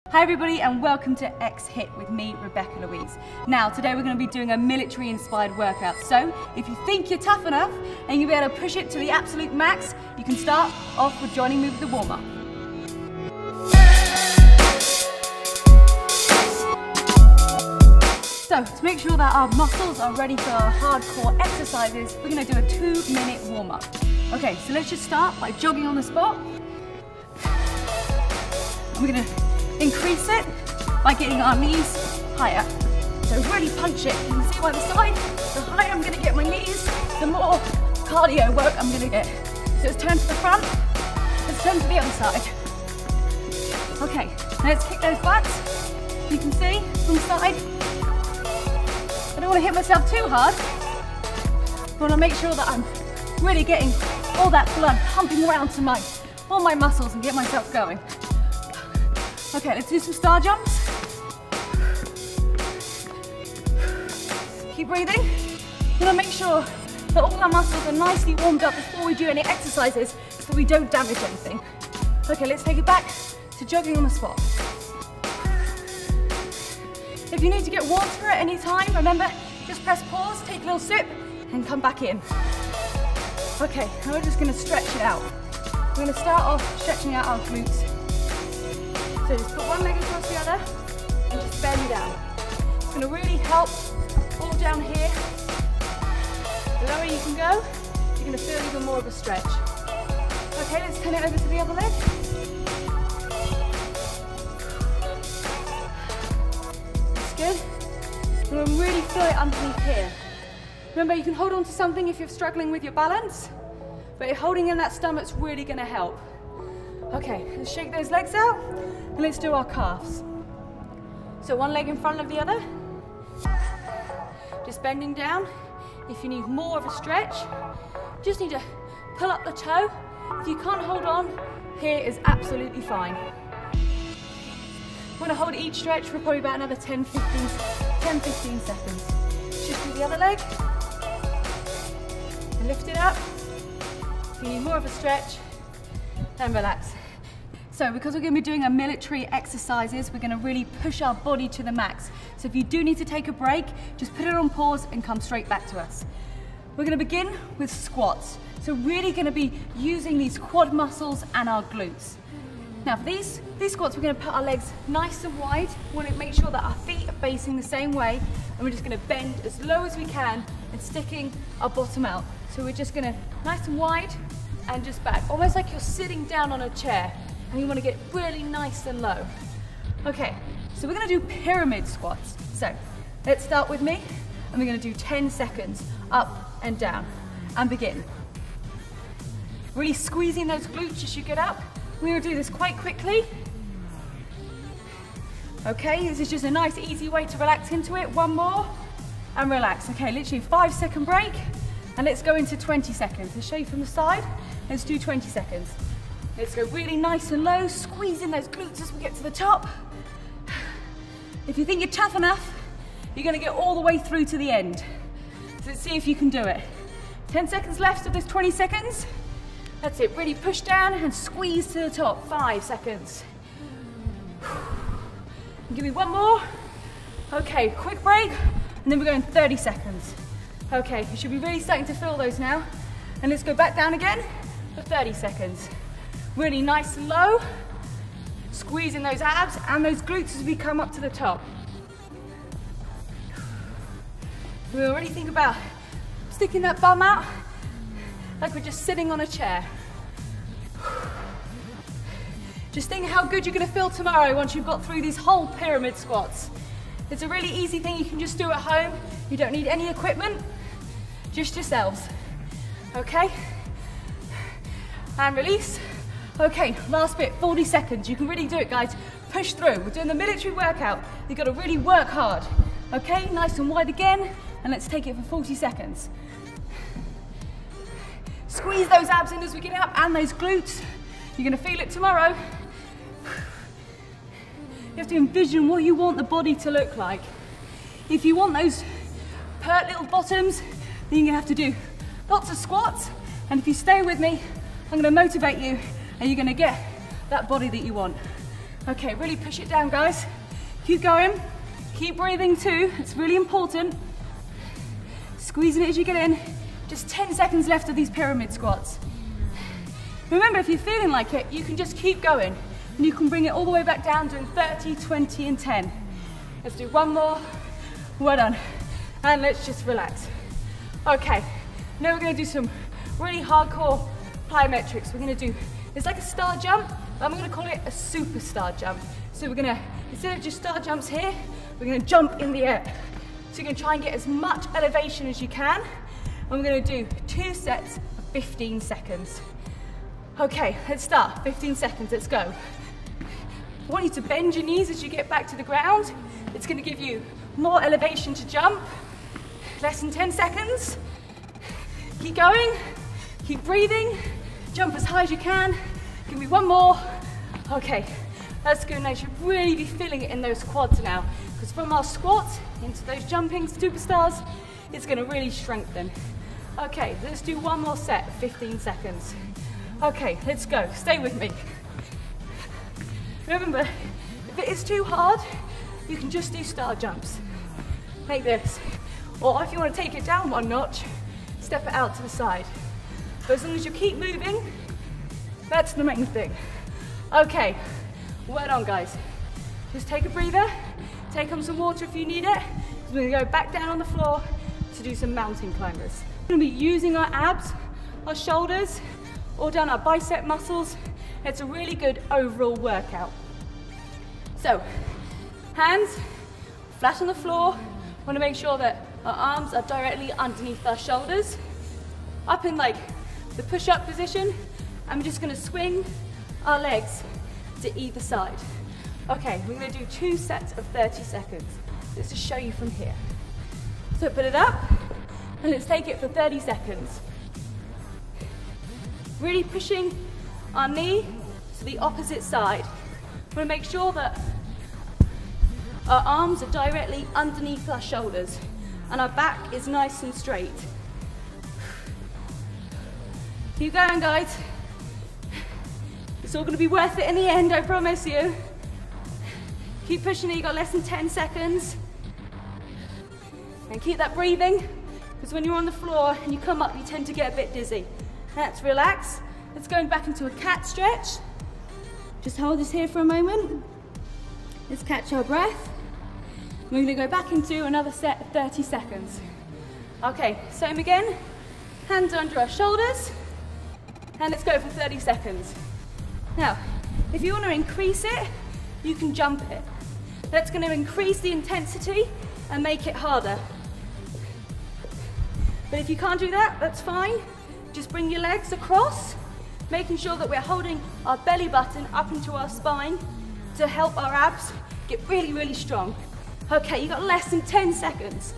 Hi everybody and welcome to X Hit with me, Rebecca Louise. Now today we're going to be doing a military inspired workout. So if you think you're tough enough and you'll be able to push it to the absolute max, you can start off with joining me with the warm up. So to make sure that our muscles are ready for our hardcore exercises, we're going to do a 2-minute warm up. Okay, so let's just start by jogging on the spot. We're going to increase it by getting our knees higher. So really punch it. You can see by the side, the higher I'm going to get my knees, the more cardio work I'm going to get. So let's turn to the front, let's turn to the other side. Okay, let's kick those butts. You can see from the side. I don't want to hit myself too hard. I want to make sure that I'm really getting all that blood pumping around to all my muscles and get myself going. Okay, let's do some star jumps. Keep breathing. We want to make sure that all our muscles are nicely warmed up before we do any exercises so we don't damage anything. Okay, let's take it back to jogging on the spot. If you need to get water at any time, remember, just press pause, take a little sip, and come back in. Okay, now we're just going to stretch it out. We're going to start off stretching out our glutes. So just put one leg across the other and just bend down. It's going to really help all down here. The lower you can go, you're going to feel even more of a stretch. Okay, let's turn it over to the other leg. That's good. We'll really feel it underneath here. Remember, you can hold on to something if you're struggling with your balance, but holding in that stomach's really going to help. Okay, let's shake those legs out and let's do our calves. So one leg in front of the other. Just bending down. If you need more of a stretch, just need to pull up the toe. If you can't hold on, here is absolutely fine. I'm going to hold each stretch for probably about another 10-15 seconds. Just do the other leg. And lift it up. If you need more of a stretch, and relax. So because we're going to be doing our military exercises, we're going to really push our body to the max. So if you do need to take a break, just put it on pause and come straight back to us. We're going to begin with squats. So really going to be using these quad muscles and our glutes. Now for these squats, we're going to put our legs nice and wide. We want to make sure that our feet are facing the same way, and we're just going to bend as low as we can and sticking our bottom out. So we're just going to nice and wide and just back, almost like you're sitting down on a chair and you want to get really nice and low. Okay, so we're going to do pyramid squats. So let's start with me and we're going to do 10 seconds up and down and begin. Really squeezing those glutes as you get up. We're going to do this quite quickly. Okay, this is just a nice easy way to relax into it. One more and relax. Okay, literally 5-second break. And let's go into 20 seconds. Let's show you from the side. Let's do 20 seconds. Let's go really nice and low, squeezing those glutes as we get to the top. If you think you're tough enough, you're going to get all the way through to the end. So let's see if you can do it. 10 seconds left of this 20 seconds. That's it, really push down and squeeze to the top. 5 seconds. Give me one more. Okay, quick break, and then we're going 30 seconds. Okay, you should be really starting to feel those now. And let's go back down again for 30 seconds. Really nice and low. Squeezing those abs and those glutes as we come up to the top. We already think about sticking that bum out like we're just sitting on a chair. Just think how good you're going to feel tomorrow once you've got through these whole pyramid squats. It's a really easy thing you can just do at home. You don't need any equipment. Just yourselves. Okay? And release. Okay, last bit, 40 seconds. You can really do it, guys. Push through. We're doing the military workout. You've got to really work hard. Okay, nice and wide again. And let's take it for 40 seconds. Squeeze those abs in as we get up and those glutes. You're going to feel it tomorrow. You have to envision what you want the body to look like. If you want those pert little bottoms, then you're going to have to do lots of squats. And if you stay with me, I'm going to motivate you and you're going to get that body that you want. Okay, really push it down, guys. Keep going. Keep breathing too. It's really important. Squeezing it as you get in. Just 10 seconds left of these pyramid squats. Remember, if you're feeling like it, you can just keep going. And you can bring it all the way back down, doing 30, 20, and 10. Let's do one more. Well done. And let's just relax. Okay, now we're gonna do some really hardcore plyometrics. We're gonna do, it's like a star jump, but I'm gonna call it a superstar jump. So we're gonna, instead of just star jumps here, we're gonna jump in the air. So you're gonna try and get as much elevation as you can. And we're gonna do 2 sets of 15 seconds. Okay, let's start, 15 seconds, let's go. I want you to bend your knees as you get back to the ground. It's gonna give you more elevation to jump. Less than 10 seconds. Keep going, keep breathing. Jump as high as you can. Give me one more. Okay, that's good. Now you should really be feeling it in those quads now, because from our squats into those jumping superstars, it's gonna really strengthen. Okay, let's do one more set, 15 seconds. Okay, let's go, stay with me. Remember, if it is too hard, you can just do star jumps, like this. Or if you want to take it down one notch, step it out to the side. But as long as you keep moving, that's the main thing. Okay, well done guys. Just take a breather, take on some water if you need it. We're gonna go back down on the floor to do some mountain climbers. We're gonna be using our abs, our shoulders, all down our bicep muscles. It's a really good overall workout. So, hands flat on the floor. Want to make sure that our arms are directly underneath our shoulders. Up in like the push-up position. I'm just going to swing our legs to either side. Okay, we're going to do 2 sets of 30 seconds. Let's just show you from here. So put it up and let's take it for 30 seconds. Really pushing our knee to the opposite side. We want to make sure that our arms are directly underneath our shoulders and our back is nice and straight. Keep going, guys. It's all going to be worth it in the end, I promise you. Keep pushing it, you've got less than 10 seconds. And keep that breathing, because when you're on the floor and you come up, you tend to get a bit dizzy. Let's relax. Let's go back into a cat stretch. Just hold this here for a moment. Let's catch our breath. We're gonna go back into another set of 30 seconds. Okay, same again. Hands under our shoulders. And let's go for 30 seconds. Now, if you wanna increase it, you can jump it. That's gonna increase the intensity and make it harder. But if you can't do that, that's fine. Just bring your legs across, making sure that we're holding our belly button up into our spine to help our abs get really, really strong. Okay, you've got less than 10 seconds.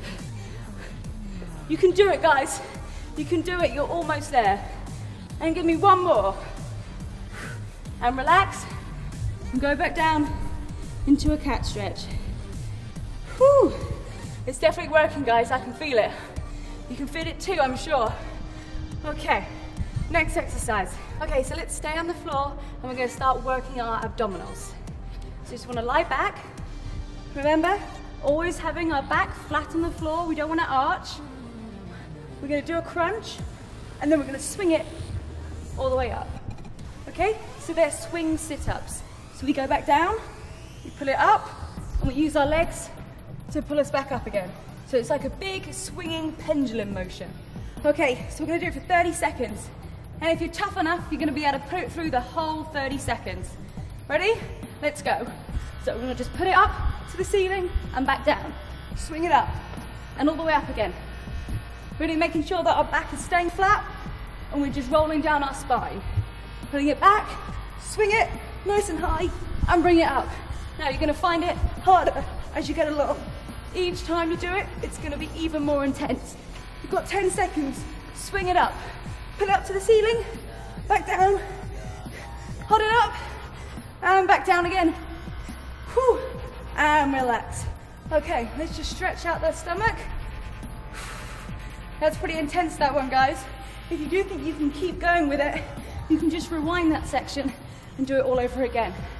You can do it, guys. You can do it, you're almost there. And give me one more. And relax, and go back down into a cat stretch. Whew. It's definitely working, guys, I can feel it. You can feel it too, I'm sure. Okay, next exercise. Okay, so let's stay on the floor and we're gonna start working our abdominals. So just wanna lie back. Remember, always having our back flat on the floor. We don't wanna arch. We're gonna do a crunch and then we're gonna swing it all the way up. Okay, so they're swing sit-ups. So we go back down, we pull it up, and we use our legs to pull us back up again. So it's like a big swinging pendulum motion. Okay, so we're gonna do it for 30 seconds. And if you're tough enough, you're gonna be able to put it through the whole 30 seconds. Ready? Let's go. So we're gonna just put it up to the ceiling and back down. Swing it up and all the way up again. Really making sure that our back is staying flat and we're just rolling down our spine. Putting it back, swing it nice and high and bring it up. Now you're gonna find it harder as you get along. Each time you do it, it's gonna be even more intense. You've got 10 seconds, swing it up. Pull it up to the ceiling, back down, hold it up, and back down again. Whew. And relax. Okay, let's just stretch out that stomach. That's pretty intense, that one, guys. If you do think you can keep going with it, you can just rewind that section and do it all over again.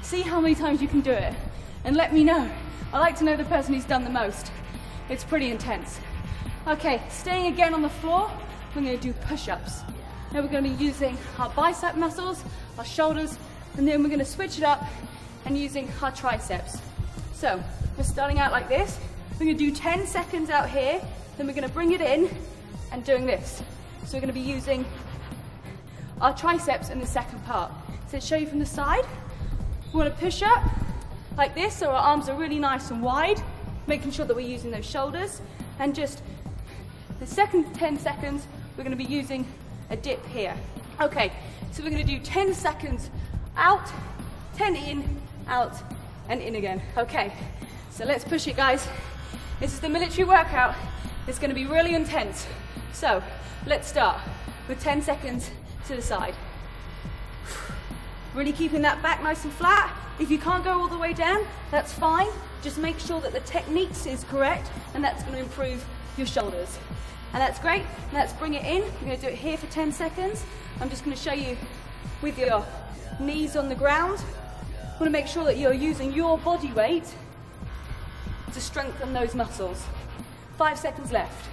See how many times you can do it and let me know. I like to know the person who's done the most. It's pretty intense. Okay, staying again on the floor, we're going to do push-ups. Now we're going to be using our bicep muscles, our shoulders, and then we're going to switch it up and using our triceps. So we're starting out like this. We're going to do 10 seconds out here, then we're going to bring it in and doing this. So we're going to be using our triceps in the second part. So let's show you from the side. We want to push up like this, so our arms are really nice and wide, making sure that we're using those shoulders. And just the second 10 seconds, we're going to be using a dip here. Okay, so we're going to do 10 seconds out, 10 in, out, and in again. Okay, so let's push it, guys. This is the military workout. It's going to be really intense. So let's start with 10 seconds to the side. Really keeping that back nice and flat. If you can't go all the way down, that's fine. Just make sure that the technique is correct, and that's going to improve your shoulders. And that's great. Let's bring it in. We're going to do it here for 10 seconds. I'm just going to show you with your knees on the ground. You want to make sure that you're using your body weight to strengthen those muscles. 5 seconds left.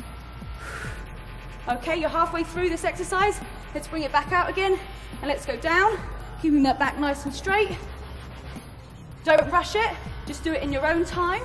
Okay, you're halfway through this exercise. Let's bring it back out again, and let's go down, keeping that back nice and straight. Don't rush it, just do it in your own time.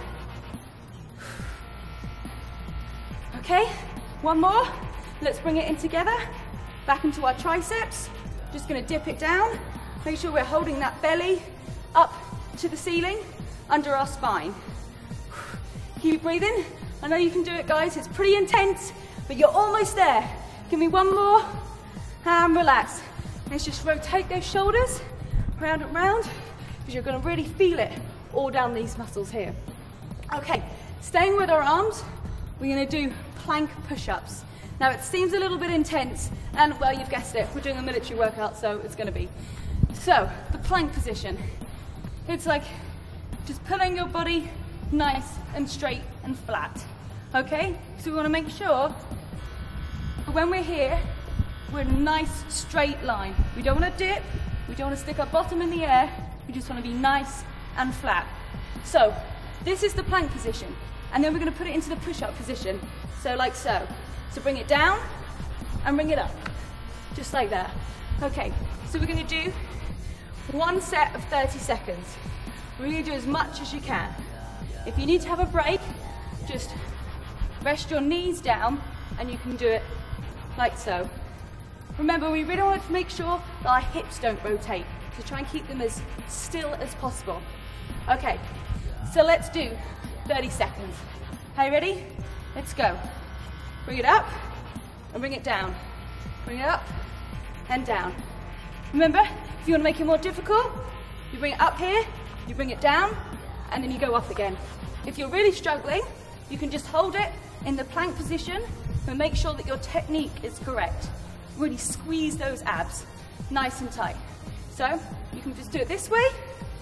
Okay, one more. Let's bring it in together, back into our triceps. Just gonna dip it down. Make sure we're holding that belly up to the ceiling, under our spine. Keep breathing. I know you can do it, guys. It's pretty intense, but you're almost there. Give me one more, and relax. Let's just rotate those shoulders, round and round, because you're gonna really feel it all down these muscles here. Okay, staying with our arms, we're gonna do plank push-ups. Now it seems a little bit intense, and well, you've guessed it, we're doing a military workout, so it's gonna be. So, the plank position. It's like just pulling your body nice and straight and flat. Okay, so we wanna make sure when we're here, we're in a nice straight line. We don't wanna dip, we don't wanna stick our bottom in the air, we just wanna be nice and flat. So, this is the plank position. And then we're going to put it into the push-up position, so like so. So bring it down and bring it up, just like that. Okay, so we're going to do one set of 30 seconds. We're going to do as much as you can. If you need to have a break, just rest your knees down and you can do it like so. Remember, we really want to make sure that our hips don't rotate, so try and keep them as still as possible. Okay, so let's do 30 seconds. Are you ready? Let's go. Bring it up and bring it down. Bring it up and down. Remember, if you want to make it more difficult, you bring it up here, you bring it down, and then you go up again. If you're really struggling, you can just hold it in the plank position and make sure that your technique is correct. Really squeeze those abs nice and tight. So you can just do it this way,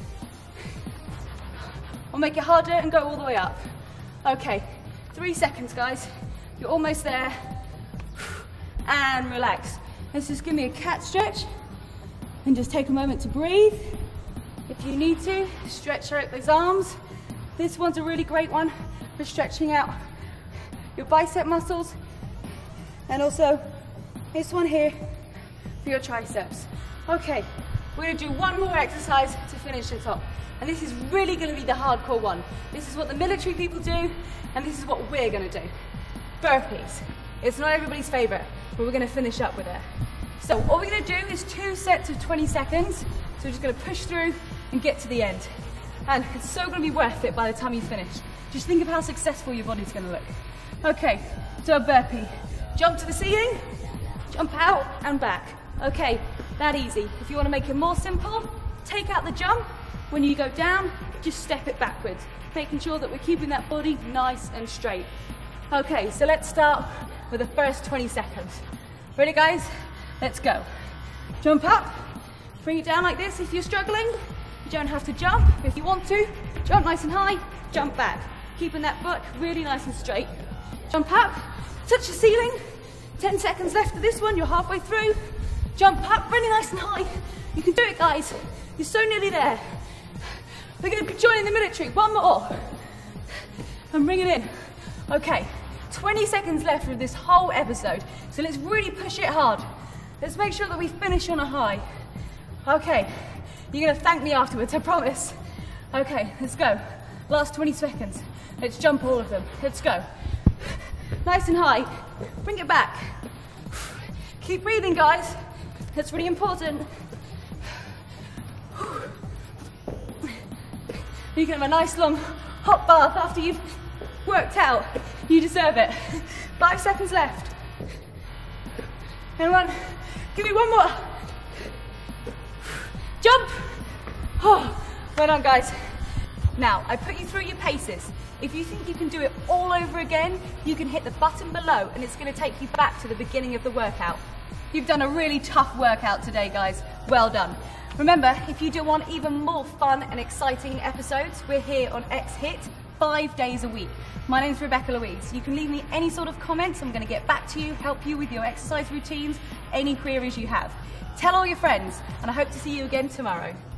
or make it harder and go all the way up. Okay, 3 seconds, guys. You're almost there. And relax. Let's just give me a cat stretch and just take a moment to breathe. If you need to, stretch out those arms. This one's a really great one for stretching out your bicep muscles, and also this one here for your triceps. Okay, we're gonna do one more exercise to finish it off. And this is really going to be the hardcore one. This is what the military people do, and this is what we're going to do. Burpees. It's not everybody's favorite, but we're going to finish up with it. So all we're going to do is 2 sets of 20 seconds. So we're just going to push through and get to the end. And it's so going to be worth it by the time you finish. Just think of how successful your body's going to look. Okay, so a burpee. Jump to the ceiling, jump out and back. Okay, that easy. If you want to make it more simple, take out the jump. When you go down, just step it backwards, making sure that we're keeping that body nice and straight. Okay, so let's start with the first 20 seconds. Ready, guys? Let's go. Jump up, bring it down like this. If you're struggling, you don't have to jump. If you want to, jump nice and high, jump back. Keeping that butt really nice and straight. Jump up, touch the ceiling. 10 seconds left of this one, you're halfway through. Jump up really nice and high. You can do it, guys. You're so nearly there. We're going to be joining the military. One more. And bring it in. Okay, 20 seconds left of this whole episode. So let's really push it hard. Let's make sure that we finish on a high. Okay, you're going to thank me afterwards, I promise. Okay, let's go. Last 20 seconds. Let's jump all of them. Let's go. Nice and high. Bring it back. Keep breathing, guys. That's really important. You can have a nice long hot bath after you've worked out. You deserve it. 5 seconds left. Anyone? Give me one more. Jump. Oh, well done, guys. Now, I put you through your paces. If you think you can do it all over again, you can hit the button below and it's going to take you back to the beginning of the workout. You've done a really tough workout today, guys. Well done. Remember, if you do want even more fun and exciting episodes, we're here on X-Hit 5 days a week. My name's Rebecca Louise. You can leave me any sort of comments. I'm going to get back to you, help you with your exercise routines, any queries you have. Tell all your friends, and I hope to see you again tomorrow.